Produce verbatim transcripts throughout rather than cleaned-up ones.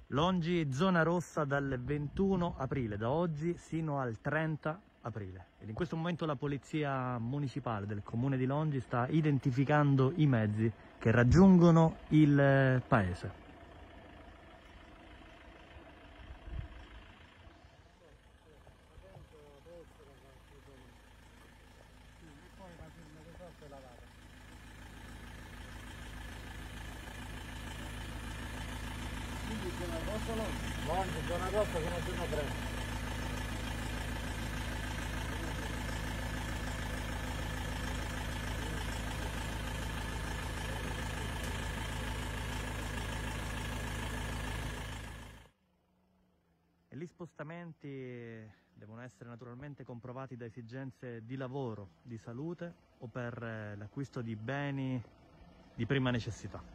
Longi, zona rossa dal ventuno aprile, da oggi sino al trenta aprile. Ed in questo momento la polizia municipale del comune di Longi sta identificando i mezzi che raggiungono il paese. Zona rossa no? Longi, zona rossa sono zona tre. E gli spostamenti devono essere naturalmente comprovati da esigenze di lavoro, di salute o per l'acquisto di beni di prima necessità.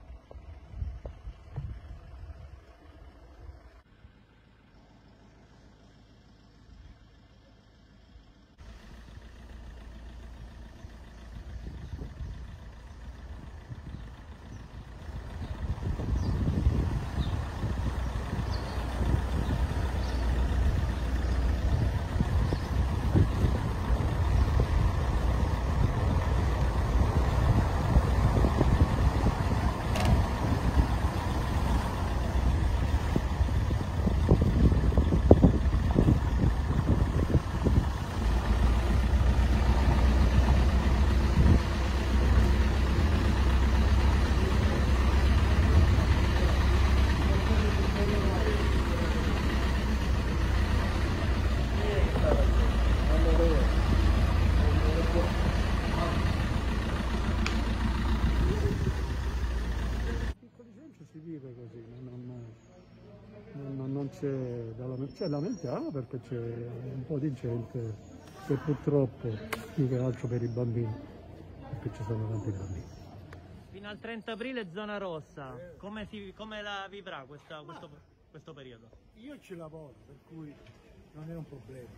Si vive così, non, non, non c'è da lamentarsi, lamentiamo perché c'è un po' di gente che purtroppo, più che altro per i bambini, perché ci sono tanti bambini. Fino al trenta aprile zona rossa, come, si, come la vivrà questa, questo, questo periodo? Io ci lavoro, per cui non è un problema.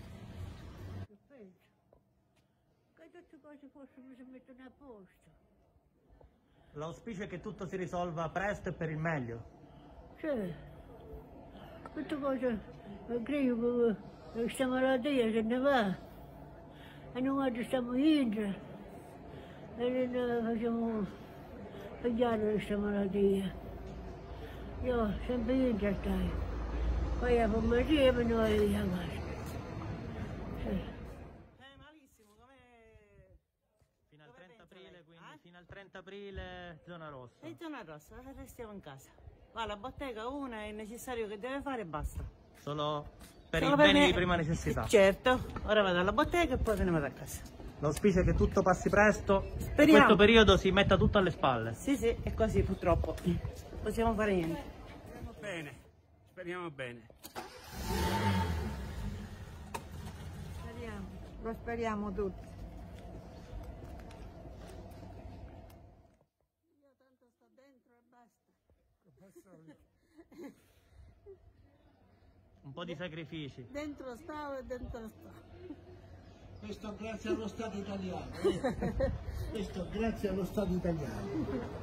Che tutte cose possono si mettono a posto. L'auspicio è che tutto si risolva presto e per il meglio. Cioè, queste cose, credo che questa malattia se ne va e noi stiamo in e non facciamo pigliare questa malattia. Io sempre in stai, poi a pomeriggio e noi via a casa. Cioè. Fino al trenta aprile, quindi eh? Fino al trenta aprile zona rossa. E zona rossa, restiamo in casa. Va alla bottega una, è necessario che deve fare e basta. Solo per Solo i per beni me... di prima necessità. Certo, ora vado alla bottega e poi se ne vado a casa. L'auspicio è che tutto passi presto Speriamo. e questo periodo si metta tutto alle spalle. Sì, sì, è così purtroppo. Non possiamo fare niente. Speriamo bene, speriamo bene. Speriamo, lo speriamo tutti. Io tanto sto dentro e basta. Un po' di sacrifici. Dentro stavo e dentro sto. Questo grazie allo Stato italiano. Eh? Questo grazie allo Stato italiano.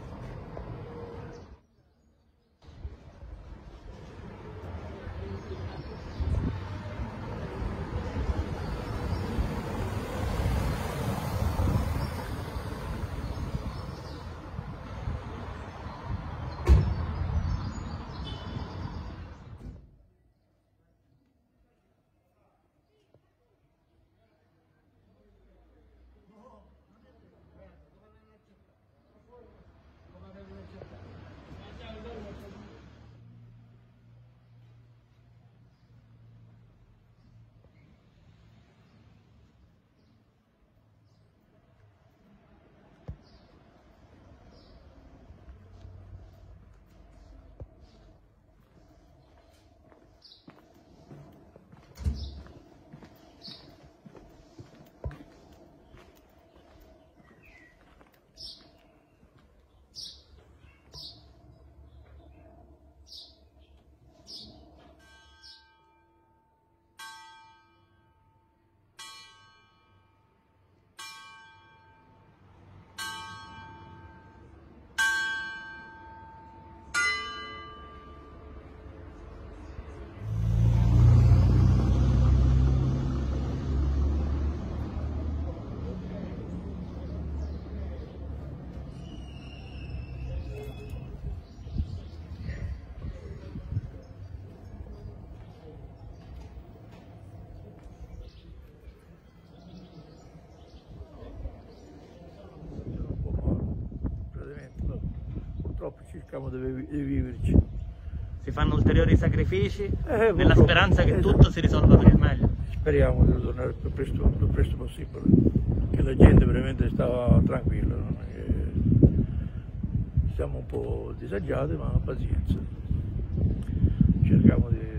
purtroppo cerchiamo di, di viverci. Si fanno ulteriori sacrifici Eh, nella speranza che esatto. tutto si risolva per il meglio. Speriamo di ritornare il più presto, il più presto possibile, che la gente veramente stava tranquilla, non è che siamo un po' disagiati, ma pazienza. Cerchiamo di,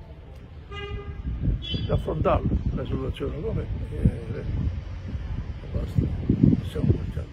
di affrontare la situazione come e, e basta, siamo portati.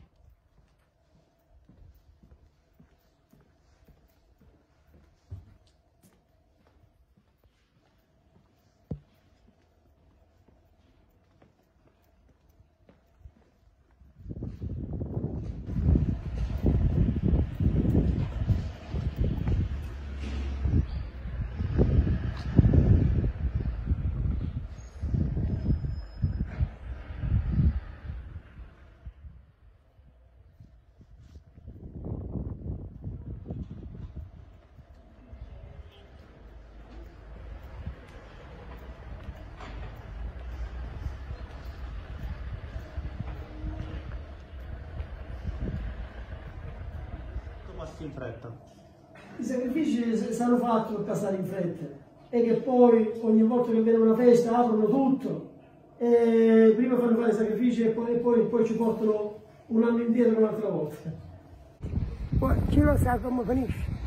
In fretta. I sacrifici saranno fatti per passare in fretta e che poi ogni volta che viene una festa aprono tutto e prima fanno fare i sacrifici e poi, e poi, poi ci portano un anno indietro un'altra volta. Poi chi lo sa come finisce.